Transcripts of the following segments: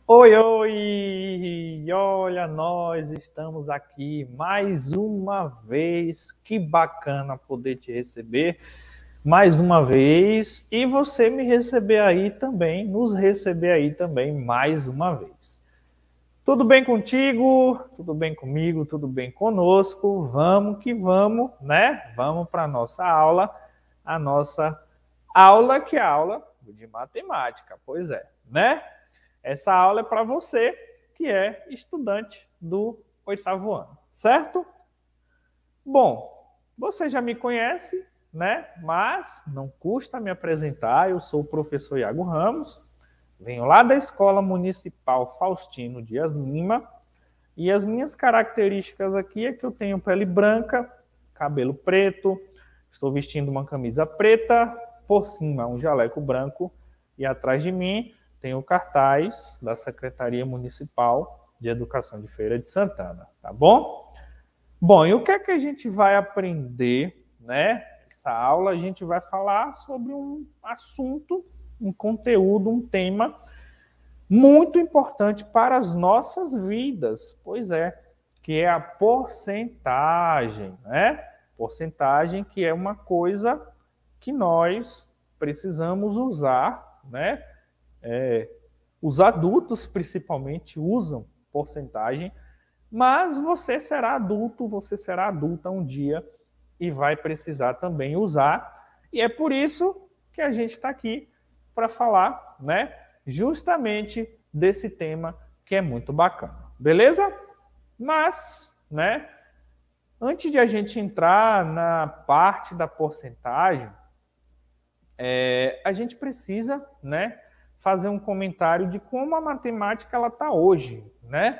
Oi, oi! Olha, nós estamos aqui mais uma vez. Que bacana poder te receber mais uma vez e você me receber aí também, nos receber aí também mais uma vez. Tudo bem contigo? Tudo bem comigo? Tudo bem conosco? Vamos que vamos, né? Vamos para a nossa aula que é a aula de matemática. Pois é, né? Essa aula é para você que é estudante do oitavo ano, certo? Bom, você já me conhece, né? Mas não custa me apresentar. Eu sou o professor Iago Ramos, venho lá da Escola Municipal Faustino Dias Lima e as minhas características aqui é que eu tenho pele branca, cabelo preto, estou vestindo uma camisa preta, por cima um jaleco branco e atrás de mim tem o cartaz da Secretaria Municipal de Educação de Feira de Santana, tá bom? Bom, e o que é que a gente vai aprender, né? Essa aula a gente vai falar sobre um assunto, um conteúdo, um tema muito importante para as nossas vidas. Pois é, que é a porcentagem, né? Porcentagem que é uma coisa que nós precisamos usar, né? Os adultos, principalmente, usam porcentagem, mas você será adulto, você será adulta um dia e vai precisar também usar. E é por isso que a gente está aqui para falar, né, justamente desse tema que é muito bacana. Beleza? Mas, né, antes de a gente entrar na parte da porcentagem, a gente precisa, né, fazer um comentário de como a matemática ela está hoje, né?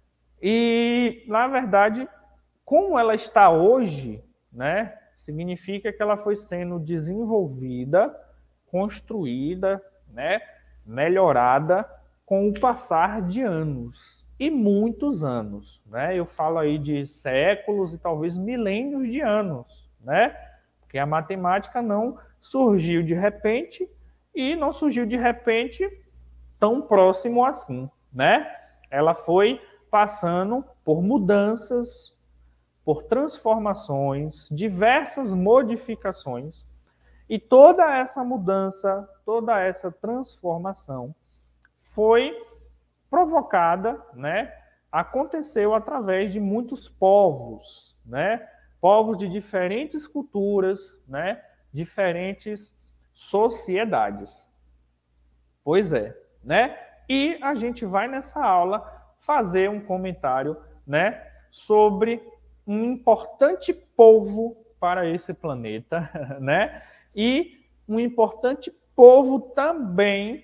E, na verdade, como ela está hoje, né, significa que ela foi sendo desenvolvida, construída, né, melhorada com o passar de anos e muitos anos, né? Eu falo aí de séculos e talvez milênios de anos, né? Porque a matemática não surgiu de repente e não surgiu de repente tão próximo assim, né? Ela foi passando por mudanças, por transformações, diversas modificações, e toda essa mudança, toda essa transformação foi provocada, né? Aconteceu através de muitos povos, né? Povos de diferentes culturas, né? Diferentes sociedades. Pois é, né? E a gente vai nessa aula fazer um comentário, né, sobre um importante povo para esse planeta, né? E um importante povo também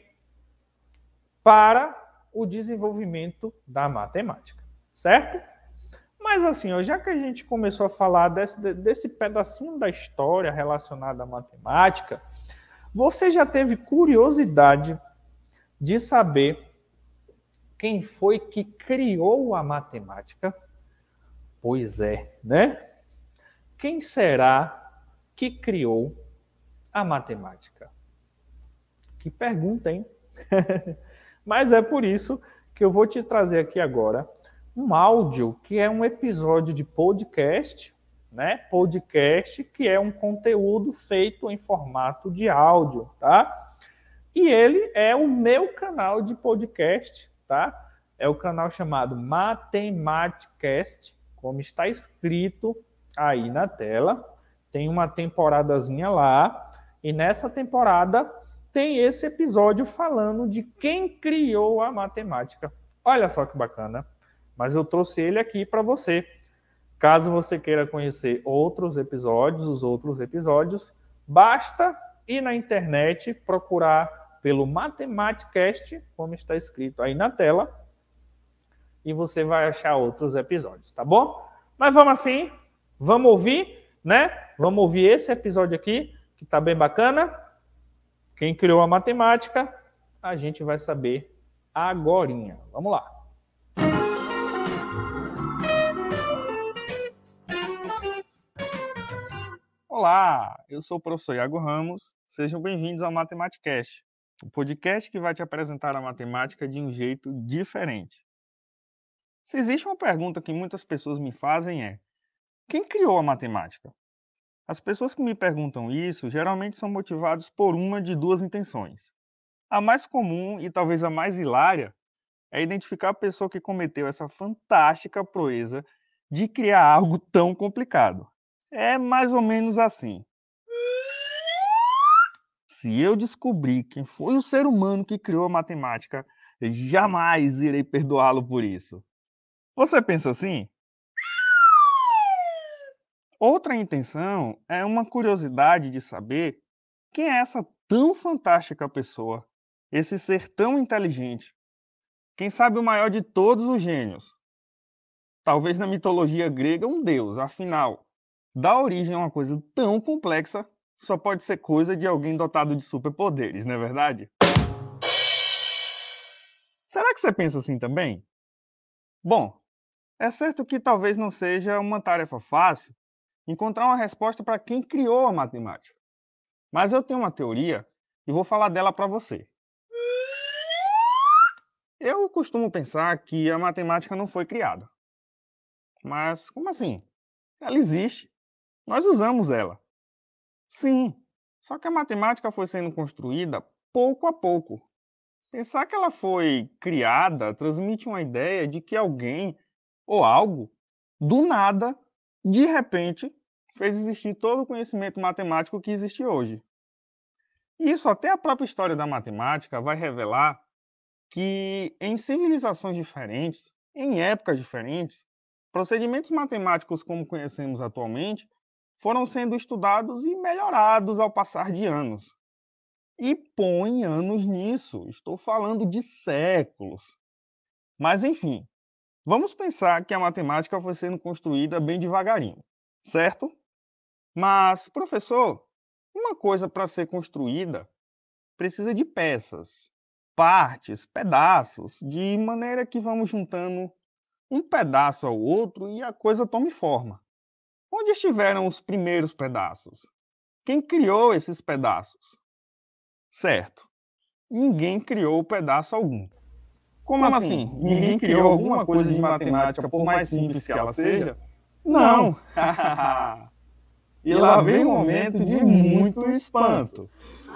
para o desenvolvimento da matemática, certo? Mas assim, ó, já que a gente começou a falar desse pedacinho da história relacionada à matemática, você já teve curiosidade de saber quem foi que criou a matemática? Pois é, né? Quem será que criou a matemática? Que pergunta, hein? Mas é por isso que eu vou te trazer aqui agora um áudio que é um episódio de podcast, né? Podcast que é um conteúdo feito em formato de áudio, tá? E ele é o meu canal de podcast, tá? É o canal chamado Matematicast, como está escrito aí na tela. Tem uma temporadazinha lá, e nessa temporada tem esse episódio falando de quem criou a matemática. Olha só que bacana. Mas eu trouxe ele aqui para você. Caso você queira conhecer os outros episódios, basta ir na internet procurar pelo Matematicast, como está escrito aí na tela, e você vai achar outros episódios, tá bom? Mas vamos assim, vamos ouvir, né? Vamos ouvir esse episódio aqui, que tá bem bacana. Quem criou a matemática, a gente vai saber agorinha. Vamos lá. Olá, eu sou o professor Iago Ramos. Sejam bem-vindos ao Matematicast, o podcast que vai te apresentar a matemática de um jeito diferente. Se existe uma pergunta que muitas pessoas me fazem é: quem criou a matemática? As pessoas que me perguntam isso geralmente são motivadas por uma de duas intenções. A mais comum e talvez a mais hilária é identificar a pessoa que cometeu essa fantástica proeza de criar algo tão complicado. É mais ou menos assim: se eu descobrir quem foi o ser humano que criou a matemática, jamais irei perdoá-lo por isso. Você pensa assim? Outra intenção é uma curiosidade de saber quem é essa tão fantástica pessoa, esse ser tão inteligente. Quem sabe o maior de todos os gênios? Talvez na mitologia grega um deus, afinal, dar origem a uma coisa tão complexa só pode ser coisa de alguém dotado de superpoderes, não é verdade? Será que você pensa assim também? Bom, é certo que talvez não seja uma tarefa fácil encontrar uma resposta para quem criou a matemática. Mas eu tenho uma teoria e vou falar dela para você. Eu costumo pensar que a matemática não foi criada. Mas como assim? Ela existe. Nós usamos ela. Sim, só que a matemática foi sendo construída pouco a pouco. Pensar que ela foi criada transmite uma ideia de que alguém ou algo, do nada, de repente, fez existir todo o conhecimento matemático que existe hoje. E isso até a própria história da matemática vai revelar que em civilizações diferentes, em épocas diferentes, procedimentos matemáticos como conhecemos atualmente foram sendo estudados e melhorados ao passar de anos. E põe anos nisso, estou falando de séculos. Mas enfim, vamos pensar que a matemática foi sendo construída bem devagarinho, certo? Mas, professor, uma coisa para ser construída precisa de peças, partes, pedaços, de maneira que vamos juntando um pedaço ao outro e a coisa tome forma. Onde estiveram os primeiros pedaços? Quem criou esses pedaços? Certo, ninguém criou pedaço algum. Como assim? Ninguém criou alguma coisa de matemática, por mais simples que ela seja? Não! E lá vem um momento de muito espanto.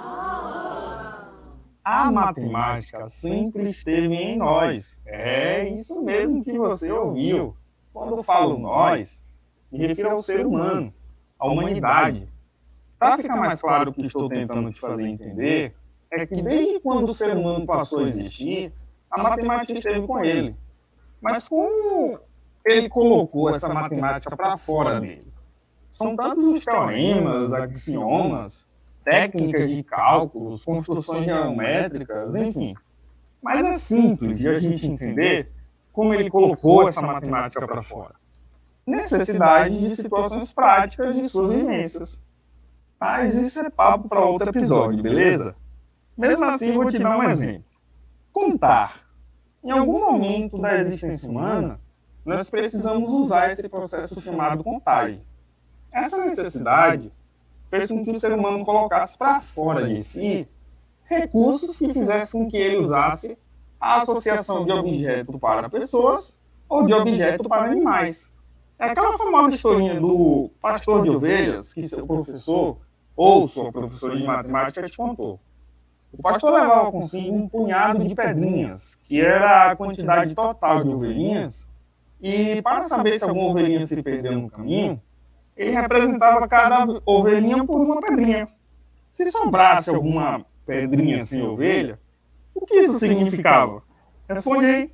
A matemática sempre esteve em nós. É isso mesmo que você ouviu. Quando falo nós, me refiro ao ser humano, à humanidade. Para ficar mais claro o que estou tentando te fazer entender, é que desde quando o ser humano passou a existir, a matemática esteve com ele. Mas como ele colocou essa matemática para fora dele? São tantos os teoremas, axiomas, técnicas de cálculos, construções geométricas, enfim. Mas é simples de a gente entender como ele colocou essa matemática para fora. Necessidade de situações práticas de suas vivências. Mas isso é papo para outro episódio, beleza? Mesmo assim, vou te dar um exemplo. Contar. Em algum momento da existência humana, nós precisamos usar esse processo chamado contagem. Essa necessidade fez com que o ser humano colocasse para fora de si recursos que fizessem com que ele usasse a associação de objeto para pessoas ou de objeto para animais. É aquela famosa historinha do pastor de ovelhas que seu professor ou sua professora de matemática te contou. O pastor levava consigo um punhado de pedrinhas, que era a quantidade total de ovelhinhas, e para saber se alguma ovelhinha se perdeu no caminho, ele representava cada ovelhinha por uma pedrinha. Se sobrasse alguma pedrinha sem ovelha, o que isso significava? Responde aí.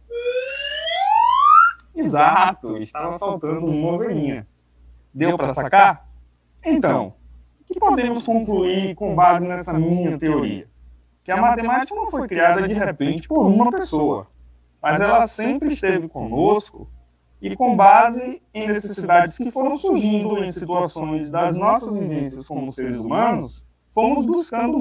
Exato, estava faltando uma ovelhinha. Deu para sacar? Então, o que podemos concluir com base nessa minha teoria? Que a matemática não foi criada de repente por uma pessoa, mas ela sempre esteve conosco e com base em necessidades que foram surgindo em situações das nossas vivências como seres humanos, fomos buscando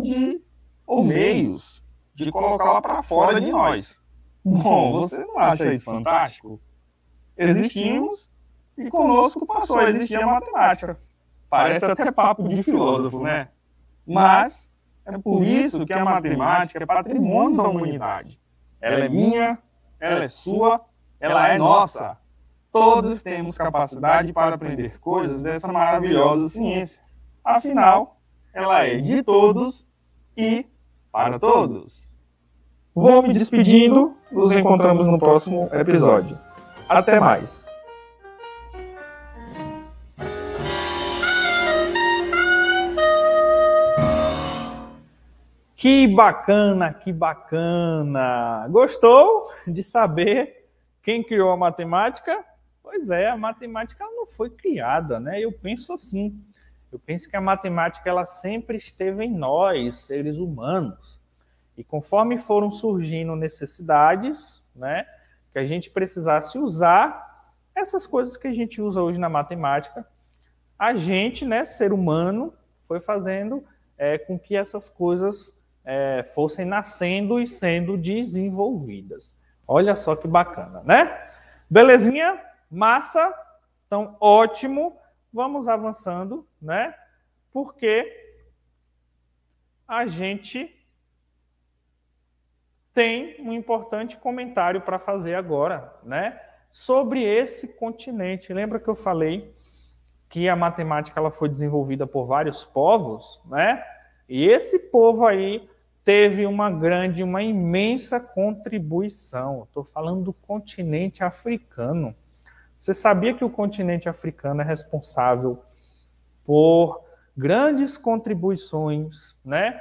meios de colocá-la para fora de nós. Bom, você não acha isso fantástico? Existimos e conosco passou a existir a matemática. Parece até papo de filósofo, né? Mas É por isso que a matemática é patrimônio da humanidade. Ela é minha, ela é sua, ela é nossa. Todos temos capacidade para aprender coisas dessa maravilhosa ciência. Afinal, ela é de todos e para todos. Vou me despedindo, nos encontramos no próximo episódio. Até mais! Que bacana, que bacana! Gostou de saber quem criou a matemática? Pois é, a matemática ela não foi criada, né? Eu penso assim. Eu penso que a matemática ela sempre esteve em nós, seres humanos. E conforme foram surgindo necessidades, né, que a gente precisasse usar essas coisas que a gente usa hoje na matemática, a gente, né, ser humano, foi fazendo com que essas coisas fossem nascendo e sendo desenvolvidas. Olha só que bacana, né? Belezinha? Massa? Então, ótimo. Vamos avançando, né? Porque a gente tem um importante comentário para fazer agora, né? Sobre esse continente. Lembra que eu falei que a matemática ela foi desenvolvida por vários povos, né? E esse povo aí teve uma imensa contribuição. Estou falando do continente africano. Você sabia que o continente africano é responsável por grandes contribuições, né?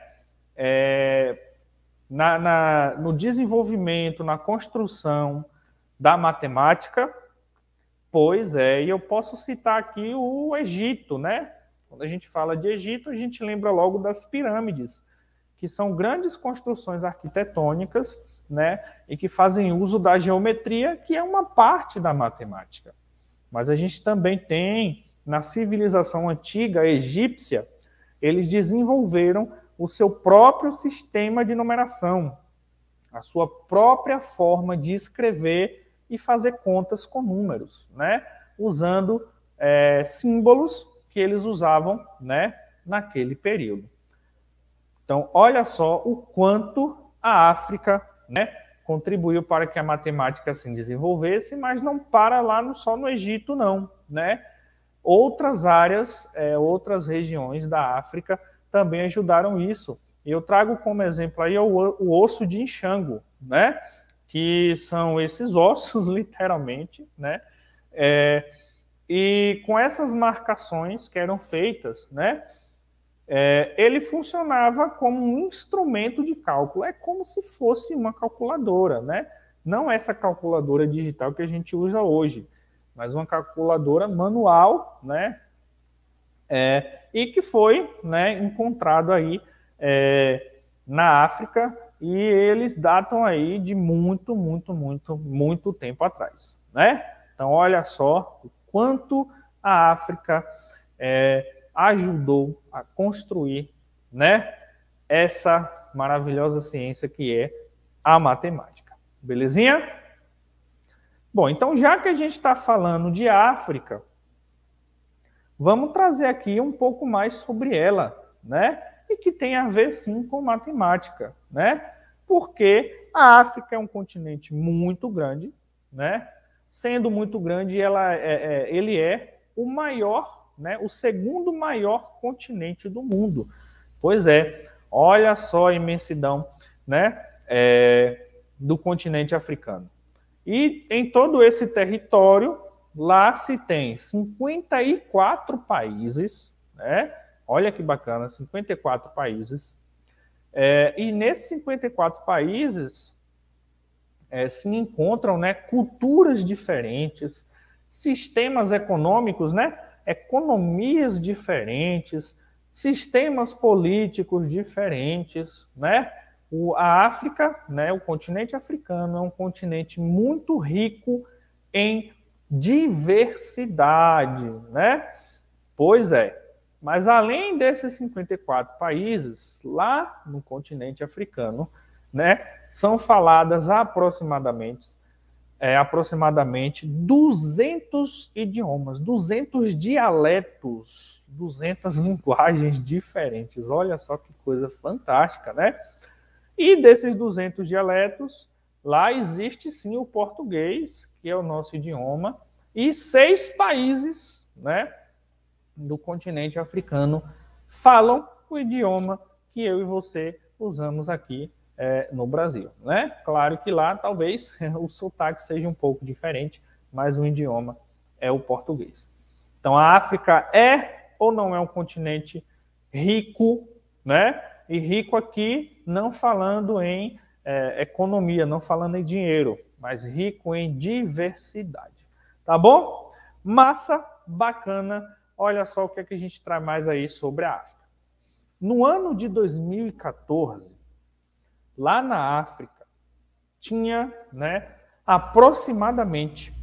No desenvolvimento, na construção da matemática? Pois é, e eu posso citar aqui o Egito, né? Quando a gente fala de Egito, a gente lembra logo das pirâmides, que são grandes construções arquitetônicas, né? E que fazem uso da geometria, que é uma parte da matemática. Mas a gente também tem, na civilização antiga egípcia, eles desenvolveram o seu próprio sistema de numeração, a sua própria forma de escrever e fazer contas com números, né? Usando símbolos que eles usavam, né, naquele período. Então, olha só o quanto a África, né, contribuiu para que a matemática se desenvolvesse, mas não para lá só no Egito, não, né? Outras áreas, outras regiões da África também ajudaram isso. Eu trago como exemplo aí o osso de enxango, né? Que são esses ossos, literalmente, né? E com essas marcações que eram feitas, né? Ele funcionava como um instrumento de cálculo. É como se fosse uma calculadora, né? Não essa calculadora digital que a gente usa hoje, mas uma calculadora manual, né? E que foi, né, encontrado aí na África, e eles datam aí de muito tempo atrás, né? Então, olha só o quanto a África ajudou a construir, né, essa maravilhosa ciência que é a matemática. Belezinha? Bom, então, já que a gente está falando de África, vamos trazer aqui um pouco mais sobre ela, né? E que tem a ver, sim, com matemática, né? Porque a África é um continente muito grande, né? Sendo muito grande, ele é o maior, né? O segundo maior continente do mundo. Pois é, olha só a imensidão, né? Do continente africano. E em todo esse território, lá se tem 54 países, né? Olha que bacana, 54 países. E nesses 54 países se encontram, né, culturas diferentes, sistemas econômicos, né? Economias diferentes, sistemas políticos diferentes, né? A África, né, o continente africano, é um continente muito rico em diversidade, né? Pois é. Mas além desses 54 países, lá no continente africano, né, são faladas aproximadamente aproximadamente 200 idiomas, 200 dialetos, 200 linguagens diferentes. Olha só que coisa fantástica, né? E desses 200 dialetos, lá existe sim o português, que é o nosso idioma, e 6 países, né, do continente africano falam o idioma que eu e você usamos aqui no Brasil, né? Claro que lá talvez o sotaque seja um pouco diferente, mas o idioma é o português. Então a África é ou não é um continente rico, né? E rico aqui não falando em economia, não falando em dinheiro, mas rico em diversidade. Tá bom? Massa, bacana. Olha só o que é que a gente traz mais aí sobre a África. No ano de 2014, lá na África, tinha, né, aproximadamente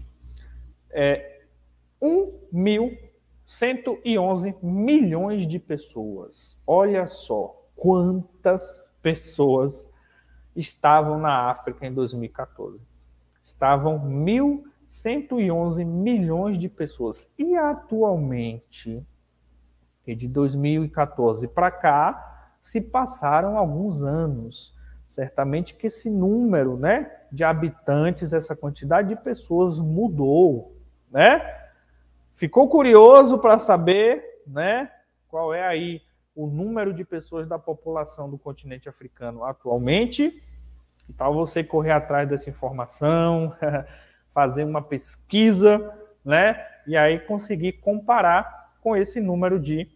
1.111 milhões de pessoas. Olha só quantas pessoas estavam na África em 2014. Estavam 1.111 milhões de pessoas. E atualmente, de 2014 para cá, se passaram alguns anos. Certamente que esse número, né, de habitantes, essa quantidade de pessoas mudou, né? Ficou curioso para saber, né, qual é aí o número de pessoas da população do continente africano atualmente? Que tal você correr atrás dessa informação, fazer uma pesquisa, né, e aí conseguir comparar com esse número de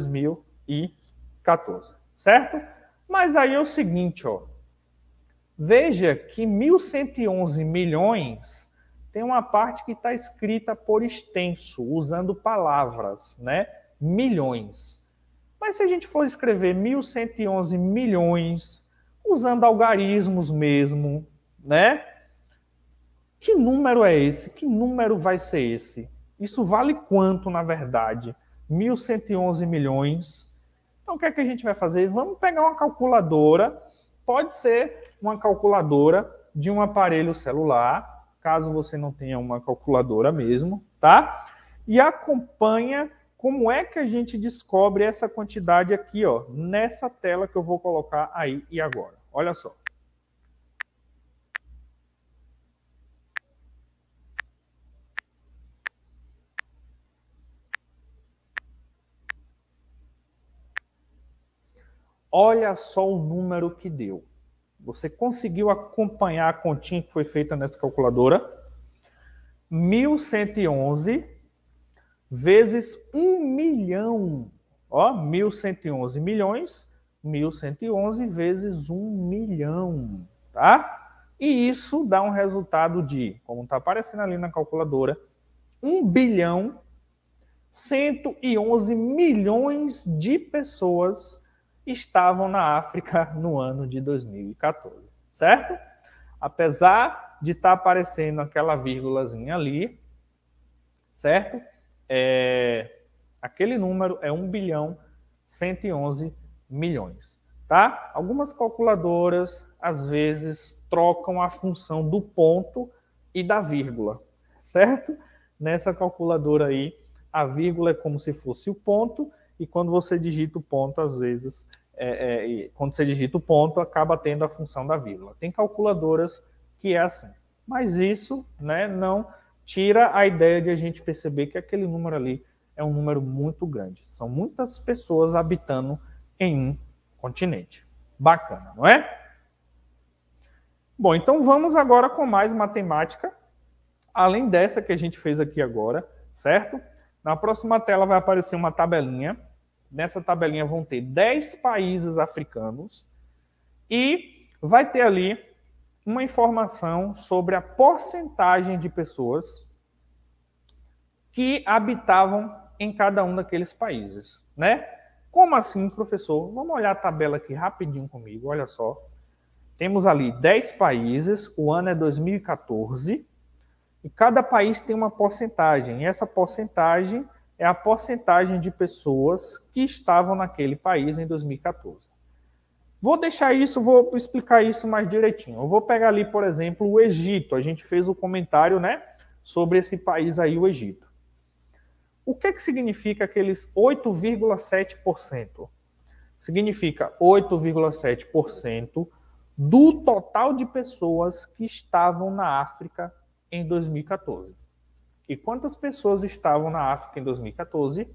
2014, certo? Mas aí é o seguinte, ó. Veja que 1.111 milhões tem uma parte que está escrita por extenso, usando palavras, né? Milhões. Mas se a gente for escrever 1.111 milhões, usando algarismos mesmo, né? Que número é esse? Que número vai ser esse? Isso vale quanto, na verdade? 1.111 milhões. Então, o que é que a gente vai fazer? Vamos pegar uma calculadora. Pode ser uma calculadora de um aparelho celular, caso você não tenha uma calculadora mesmo, tá? E acompanha como é que a gente descobre essa quantidade aqui, ó, nessa tela que eu vou colocar aí e agora. Olha só. Olha só o número que deu. Você conseguiu acompanhar a continha que foi feita nessa calculadora? 1.111 vezes 1 milhão. Ó, 1.111 milhões, 1.111 vezes 1 milhão, tá? E isso dá um resultado de, como está aparecendo ali na calculadora, 1 bilhão 111 milhões de pessoas estavam na África no ano de 2014, certo? Apesar de estar aparecendo aquela vírgulazinha ali, certo? Aquele número é 1 bilhão 111 milhões, tá? Algumas calculadoras, às vezes, trocam a função do ponto e da vírgula, certo? Nessa calculadora aí, a vírgula é como se fosse o ponto, e quando você digita o ponto, às vezes, quando você digita o ponto, acaba tendo a função da vírgula. Tem calculadoras que é assim. Mas isso, né, não tira a ideia de a gente perceber que aquele número ali é um número muito grande. São muitas pessoas habitando em um continente. Bacana, não é? Bom, então vamos agora com mais matemática, além dessa que a gente fez aqui agora, certo? Na próxima tela vai aparecer uma tabelinha. Nessa tabelinha vão ter 10 países africanos e vai ter ali uma informação sobre a porcentagem de pessoas que habitavam em cada um daqueles países, né? Como assim, professor? Vamos olhar a tabela aqui rapidinho comigo, olha só. Temos ali 10 países, o ano é 2014, e cada país tem uma porcentagem. E essa porcentagem é a porcentagem de pessoas que estavam naquele país em 2014. Vou deixar isso, vou explicar isso mais direitinho. Eu vou pegar ali, por exemplo, o Egito. A gente fez o comentário, né, sobre esse país aí, o Egito. O que significa aqueles 8,7%? Significa 8,7% do total de pessoas que estavam na África em 2014. E quantas pessoas estavam na África em 2014?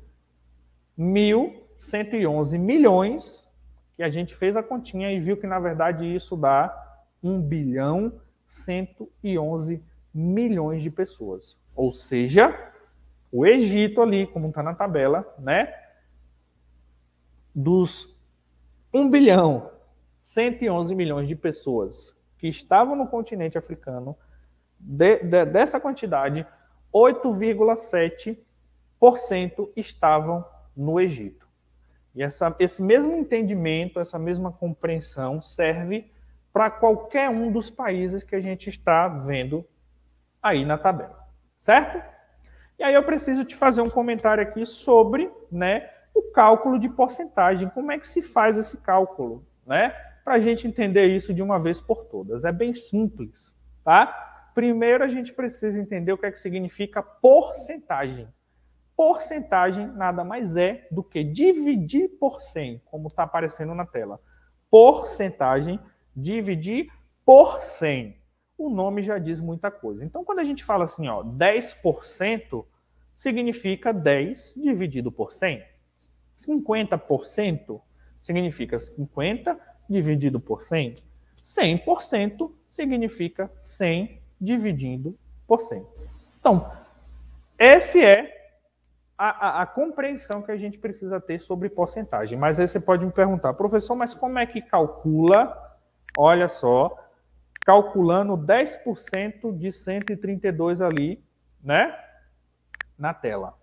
1.111 milhões, que a gente fez a continha e viu que, na verdade, isso dá 1.111 milhões de pessoas. Ou seja, o Egito ali, como está na tabela, né? Dos 1.111 milhões de pessoas que estavam no continente africano, dessa quantidade, 8,7% estavam no Egito. E esse mesmo entendimento, essa mesma compreensão serve para qualquer um dos países que a gente está vendo aí na tabela, certo? E aí eu preciso te fazer um comentário aqui sobre, né, o cálculo de porcentagem. Como é que se faz esse cálculo, né? Para a gente entender isso de uma vez por todas. É bem simples, tá? Primeiro a gente precisa entender o que é que significa porcentagem. Porcentagem nada mais é do que dividir por 100, como está aparecendo na tela. Porcentagem, dividir por 100. O nome já diz muita coisa. Então, quando a gente fala assim, ó, 10%, significa 10 dividido por 100. 50% significa 50 dividido por 100. 100% significa 100 dividido por 100. Então, essa é a compreensão que a gente precisa ter sobre porcentagem. Mas aí você pode me perguntar, professor, mas como é que calcula? Olha só, calculando 10% de 132 ali, né, na tela.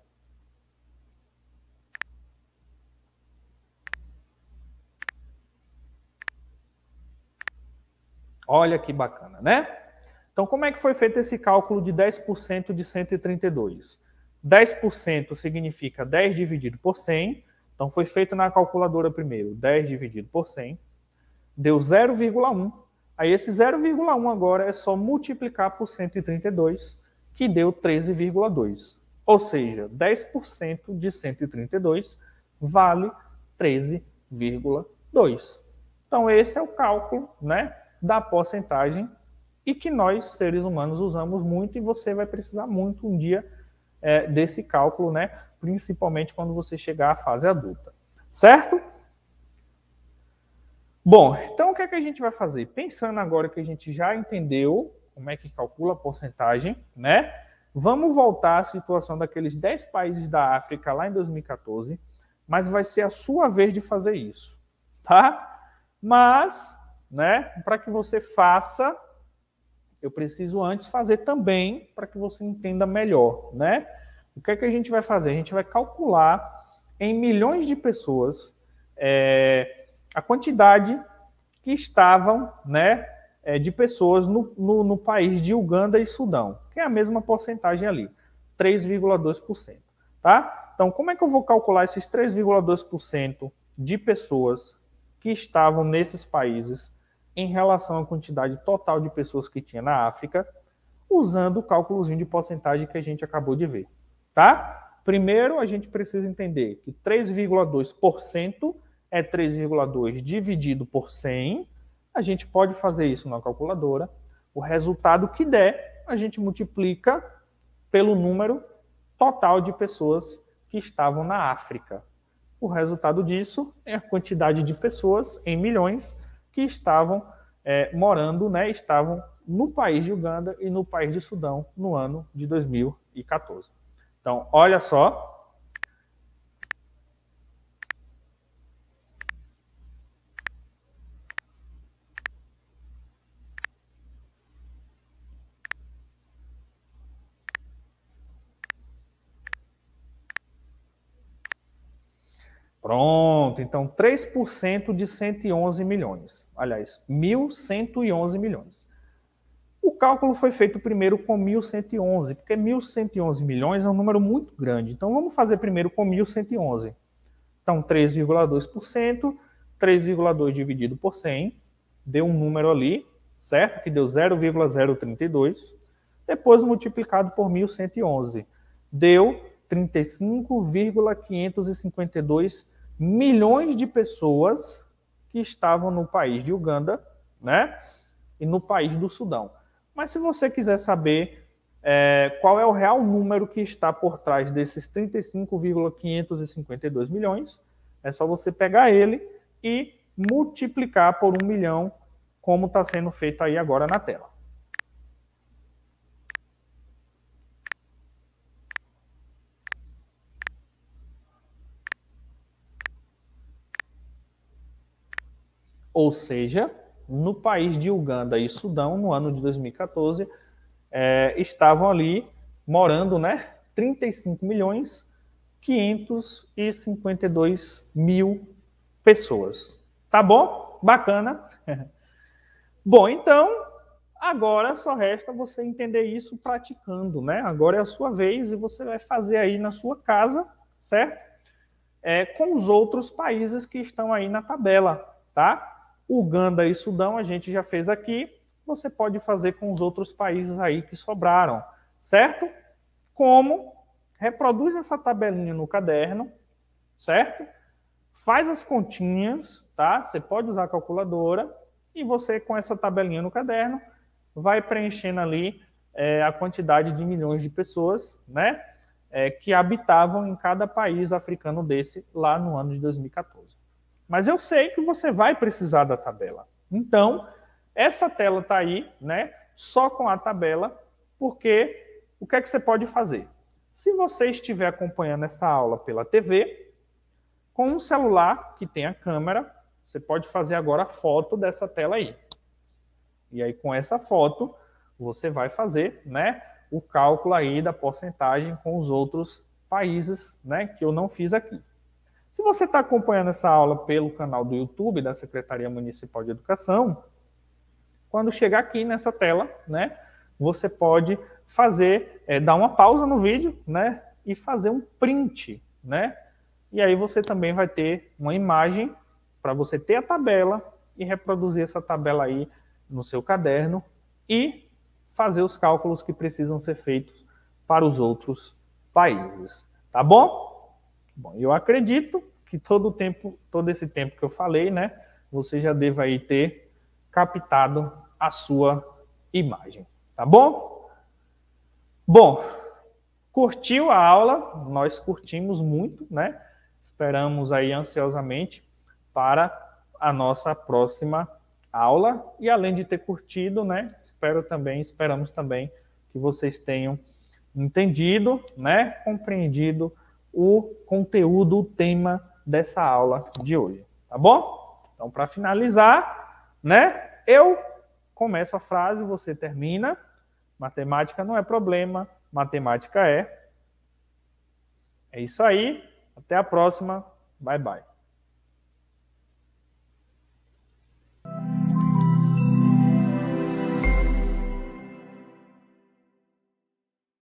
Olha que bacana, né? Então, como é que foi feito esse cálculo de 10% de 132? 10% significa 10 dividido por 100. Então, foi feito na calculadora primeiro, 10 dividido por 100. Deu 0,1. Aí, esse 0,1 agora é só multiplicar por 132, que deu 13,2. Ou seja, 10% de 132 vale 13,2. Então, esse é o cálculo, né, da porcentagem e que nós, seres humanos, usamos muito e você vai precisar muito um dia desse cálculo, né, principalmente quando você chegar à fase adulta. Certo? Bom, então o que é que a gente vai fazer? Pensando agora que a gente já entendeu como é que calcula a porcentagem, né? Vamos voltar à situação daqueles 10 países da África lá em 2014, mas vai ser a sua vez de fazer isso, tá? Mas, né, para que você faça, eu preciso antes fazer também para que você entenda melhor, né? O que é que a gente vai fazer? A gente vai calcular em milhões de pessoas a quantidade que estavam, né, de pessoas no país de Uganda e Sudão, que é a mesma porcentagem ali, 3,2%. Tá? Então, como é que eu vou calcular esses 3,2% de pessoas que estavam nesses países em relação à quantidade total de pessoas que tinha na África, usando o cálculozinho de porcentagem que a gente acabou de ver. Tá? Primeiro, a gente precisa entender que 3,2% é 3,2 dividido por 100. A gente pode fazer isso na calculadora. O resultado que der, a gente multiplica pelo número total de pessoas que estavam na África. O resultado disso é a quantidade de pessoas, em milhões, que estavam morando, né, estavam no país de Uganda e no país de Sudão no ano de 2014. Então, olha só. Pronto, então 3% de 111 milhões. Aliás, 1.111 milhões. O cálculo foi feito primeiro com 1.111, porque 1.111 milhões é um número muito grande. Então, vamos fazer primeiro com 1.111. Então, 3,2% 3,2 dividido por 100, deu um número ali, certo? Que deu 0,032. Depois multiplicado por 1.111, deu 35,552 milhões de pessoas que estavam no país de Uganda, né? E no país do Sudão. Mas se você quiser saber qual é o real número que está por trás desses 35,552 milhões, é só você pegar ele e multiplicar por 1 milhão, como está sendo feito aí agora na tela. Ou seja, no país de Uganda e Sudão, no ano de 2014, estavam ali morando, né, 35.552.000 pessoas. Tá bom? Bacana. Bom, então, agora só resta você entender isso praticando, né? Agora é a sua vez e você vai fazer aí na sua casa, certo? Com os outros países que estão aí na tabela, tá? Uganda e Sudão a gente já fez aqui, você pode fazer com os outros países aí que sobraram, certo? Como? Reproduz essa tabelinha no caderno, certo? Faz as continhas, tá? Você pode usar a calculadora e você, com essa tabelinha no caderno, vai preenchendo ali a quantidade de milhões de pessoas, né? Que habitavam em cada país africano desse lá no ano de 2014. Mas eu sei que você vai precisar da tabela. Então, essa tela está aí, né? Só com a tabela, porque o que é que você pode fazer? Se você estiver acompanhando essa aula pela TV, com um celular que tem a câmera, você pode fazer agora a foto dessa tela aí. E aí, com essa foto, você vai fazer, né, o cálculo aí da porcentagem com os outros países, né, que eu não fiz aqui. Se você está acompanhando essa aula pelo canal do YouTube da Secretaria Municipal de Educação, quando chegar aqui nessa tela, né, você pode fazer, dar uma pausa no vídeo, né, e fazer um print, né, e aí você também vai ter uma imagem para você ter a tabela e reproduzir essa tabela aí no seu caderno e fazer os cálculos que precisam ser feitos para os outros países, tá bom? Bom, eu acredito que todo esse tempo que eu falei, né, você já deva aí ter captado a sua imagem, tá bom? Bom, curtiu a aula? Nós curtimos muito, né? Esperamos aí ansiosamente para a nossa próxima aula e além de ter curtido, né, esperamos também que vocês tenham entendido, né, compreendido o conteúdo, o tema dessa aula de hoje, tá bom? Então, para finalizar, né, eu começo a frase, você termina. Matemática não é problema, matemática é. É isso aí, até a próxima, bye bye.